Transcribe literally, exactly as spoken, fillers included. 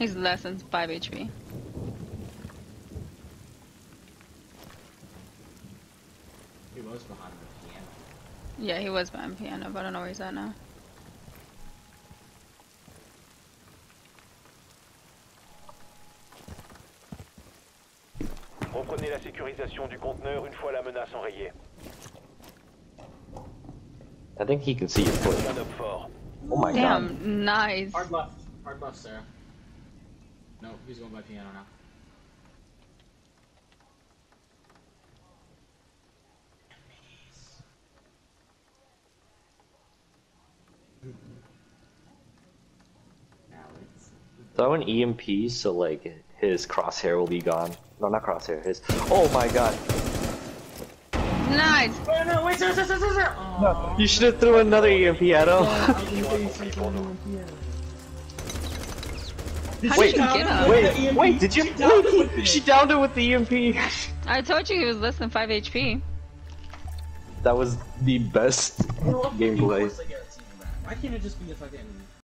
He's less than five H P. He was behind the piano. Yeah, he was behind piano, but I don't know where he's at now. Reprenez la sécurisation du conteneur une fois la menace enrayée. I think he can see your foot. Un homme fort. Oh my Damn, god. nice. Hard left. Hard left, Sarah. No, he's going by piano now. Throw an E M P so like his crosshair will be gone. No, not crosshair. His. Oh my god. Nice. Oh no! Wait, Sarah, Sarah, Sarah, Sarah! Oh. No, you should have threw another E M P at him. How Wait, did you get him? Wait, wait, did you? Wait, she downed it with the E M P. I told you he was less than five H P. That was the best gameplay. Why can't it just be a fucking